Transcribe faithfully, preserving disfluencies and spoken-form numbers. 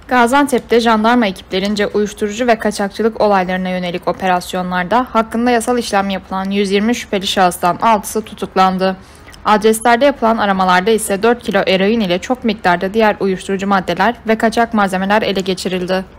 Gaziantep'te jandarma ekiplerince uyuşturucu ve kaçakçılık olaylarına yönelik operasyonlarda hakkında yasal işlem yapılan yüz yirmi şüpheli şahıstan altısı tutuklandı. Adreslerde yapılan aramalarda ise dört kilo eroin ile çok miktarda diğer uyuşturucu maddeler ve kaçak malzemeler ele geçirildi.